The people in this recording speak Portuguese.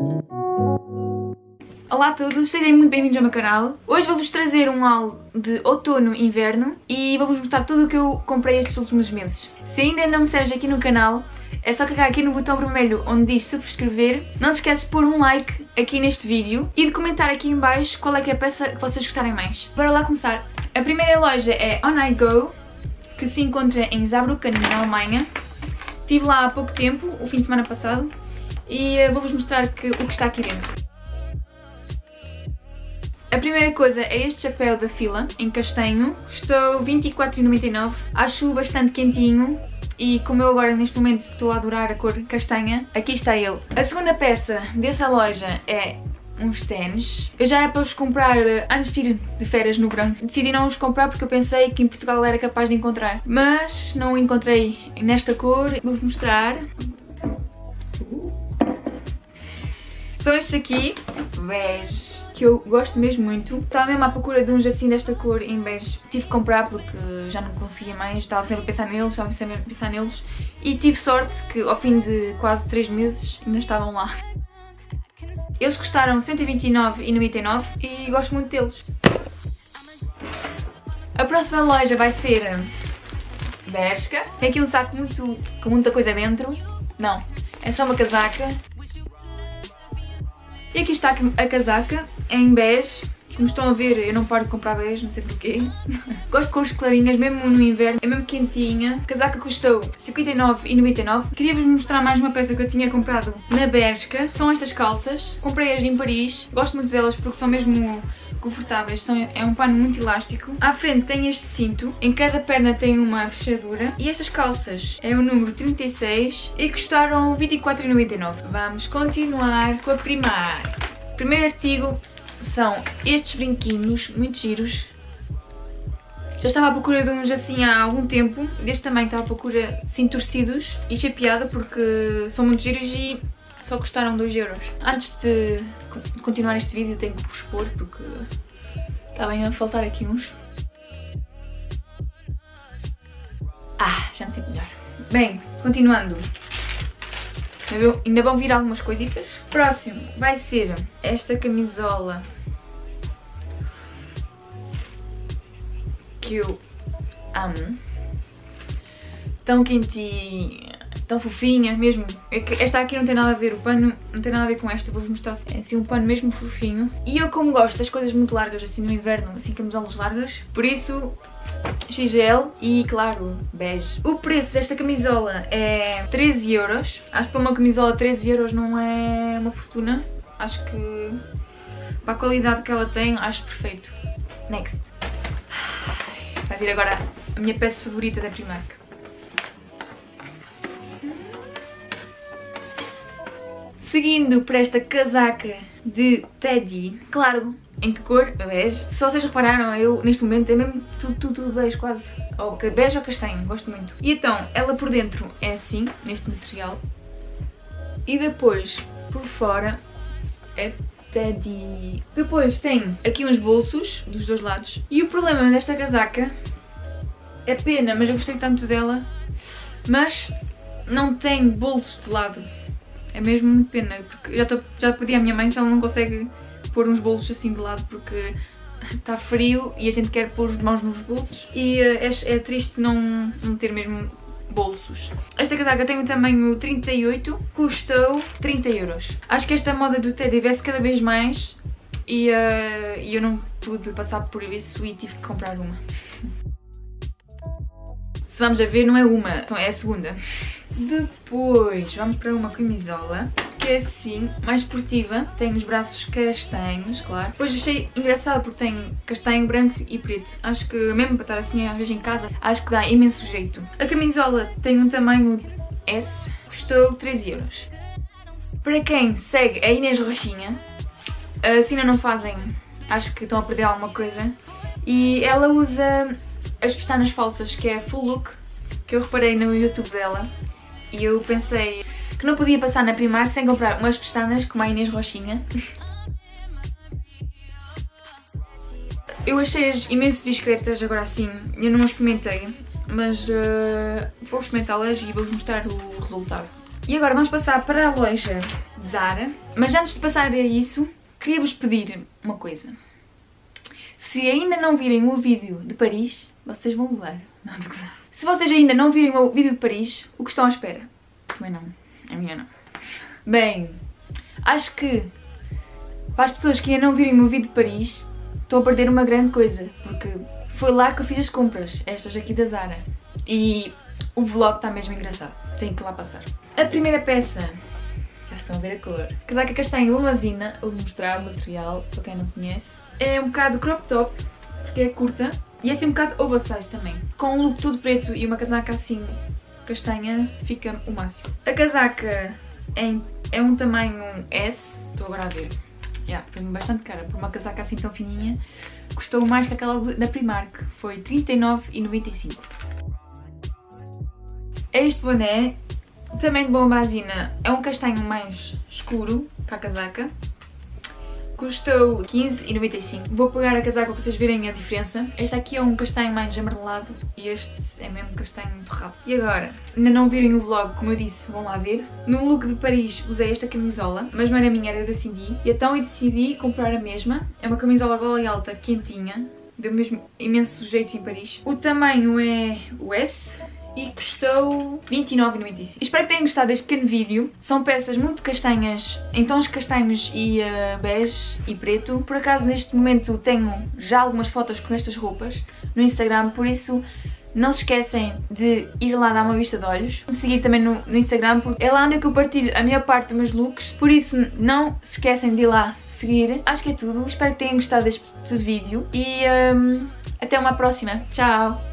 Olá a todos, sejam muito bem-vindos ao meu canal. Hoje vou-vos trazer um haul de outono e inverno e vou-vos mostrar tudo o que eu comprei estes últimos meses. Se ainda não me segues aqui no canal, é só clicar aqui no botão vermelho onde diz subscrever. Não te esqueces de pôr um like aqui neste vídeo e de comentar aqui em baixo qual é que é a peça que vocês gostarem mais. Bora lá começar. A primeira loja é On I Go, que se encontra em Saarbrücken, na Alemanha. Estive lá há pouco tempo, o fim de semana passado, e vou-vos mostrar o que está aqui dentro. A primeira coisa é este chapéu da Fila, em castanho. Custou 24,99. Acho bastante quentinho e como eu agora neste momento estou a adorar a cor castanha, aqui está ele. A segunda peça dessa loja é uns ténis. Eu já era para os comprar antes de ir de férias no verão. Decidi não os comprar porque eu pensei que em Portugal era capaz de encontrar, mas não o encontrei nesta cor. Vou-vos mostrar. São estes aqui, bege, que eu gosto mesmo muito. Estava mesmo à procura de uns assim desta cor em bege. Tive que comprar porque já não conseguia mais, estava sempre a pensar neles, e tive sorte que ao fim de quase 3 meses ainda estavam lá. Eles custaram 129,99 e gosto muito deles. A próxima loja vai ser Bershka. Tem aqui um saco com muita coisa dentro. Não, é só uma casaca. E aqui está a casaca, em bege. Como estão a ver, eu não paro de comprar bege, não sei porquê. Gosto de cores clarinhas, mesmo no inverno, é mesmo quentinha. A casaca custou 59,99. Queria-vos mostrar mais uma peça que eu tinha comprado na Bershka. São estas calças. Comprei-as em Paris. Gosto muito delas porque são mesmo confortáveis. É um pano muito elástico. À frente tem este cinto. Em cada perna tem uma fechadura. E estas calças é o número 36 e custaram 24,99. Vamos continuar com a Primark. O primeiro artigo são estes brinquinhos, muito giros. Já estava à procura de uns assim há algum tempo. Deste também estava à procura assim torcidos e chapeada porque são muito giros e só custaram 2€. Antes de continuar este vídeo tenho que vos expor porque estavam a faltar aqui uns. Já me sinto melhor. Bem, continuando. Ainda vão vir algumas coisitas. Próximo vai ser esta camisola que eu amo. Tão quentinha, tão fofinha mesmo. Esta aqui não tem nada a ver, o pano não tem nada a ver com esta. Vou-vos mostrar assim um pano mesmo fofinho. E eu como gosto das coisas muito largas, assim no inverno, assim camisolas largas, por isso XL e claro, bege. O preço desta camisola é 13€. Acho que para uma camisola 13€ não é uma fortuna. Acho que para a qualidade que ela tem, acho perfeito. Next. Vai vir agora a minha peça favorita da Primark. Seguindo para esta casaca de Teddy, claro, em que cor? Bege. Se vocês repararam, eu neste momento é mesmo tudo bege quase. Ou bege ou castanho, gosto muito. E então, ela por dentro é assim, neste material. E depois, por fora, é Teddy. Depois tem aqui uns bolsos dos dois lados. E o problema desta casaca, é pena, mas eu gostei tanto dela, mas não tem bolsos de lado. É mesmo muito pena, porque já pedi à minha mãe se ela não consegue pôr uns bolsos assim de lado porque está frio e a gente quer pôr as mãos nos bolsos e é triste não ter mesmo bolsos. Esta casaca tem o tamanho 38, custou 30€. Acho que esta moda do Teddy veste cada vez mais e eu não pude passar por isso e tive que comprar uma. Se vamos a ver, não é uma, então é a segunda. Depois vamos para uma camisola que é assim, mais esportiva, tem os braços castanhos, claro. Depois achei engraçado porque tem castanho, branco e preto. Acho que mesmo para estar assim às vezes em casa, acho que dá imenso jeito. A camisola tem um tamanho S, custou 13€. Para quem segue a Inês Rochinha, se ainda não fazem, acho que estão a perder alguma coisa. E ela usa as pestanas falsas, que é Full Look, que eu reparei no YouTube dela. E eu pensei que não podia passar na Primark sem comprar umas pestanas como a Inês Rochinha. Eu achei-as imenso discretas, agora assim, eu não as experimentei, mas vou experimentá-las e vou-vos mostrar o resultado. E agora vamos passar para a loja Zara. Mas antes de passar a isso, queria-vos pedir uma coisa. Se ainda não virem o vídeo de Paris, vocês vão levar. Não, de gozar. Se vocês ainda não virem o vídeo de Paris, o que estão à espera? Também não. A minha não. Bem, acho que para as pessoas que ainda não virem o meu vídeo de Paris, estão a perder uma grande coisa. Porque foi lá que eu fiz as compras, estas aqui da Zara. E o vlog está mesmo engraçado. Tenho que lá passar. A primeira peça, já estão a ver a cor. Casaca castanho Lamazina, vou mostrar o material para quem não conhece. É um bocado crop top, porque é curta. E é assim um bocado oversize também. Com um look todo preto e uma casaca assim castanha, fica o máximo. A casaca é um tamanho S, estou agora a ver. Foi bastante cara, por uma casaca assim tão fininha. Custou mais que aquela da Primark, foi 39,95. Este boné, também de Bombazina, é um castanho mais escuro que a casaca. Custou 15,95. Vou pegar a casaca para vocês verem a diferença. Este aqui é um castanho mais amarelado e este é mesmo castanho muito rápido. E agora, ainda não virem o vlog, como eu disse, vão lá ver. No look de Paris usei esta camisola, mas não era minha, era da Cindy. E então eu decidi comprar a mesma. É uma camisola gola e alta quentinha. Deu mesmo imenso jeito em Paris. O tamanho é o S. E custou 29,95. Espero que tenham gostado deste pequeno vídeo. São peças muito castanhas, em tons castanhos e bege e preto. Por acaso neste momento tenho já algumas fotos com estas roupas no Instagram, por isso não se esquecem de ir lá dar uma vista de olhos. Me seguir também no Instagram, porque é lá onde eu partilho a maior parte dos meus looks. Por isso não se esquecem de ir lá seguir. Acho que é tudo. Espero que tenham gostado deste vídeo e até uma próxima. Tchau!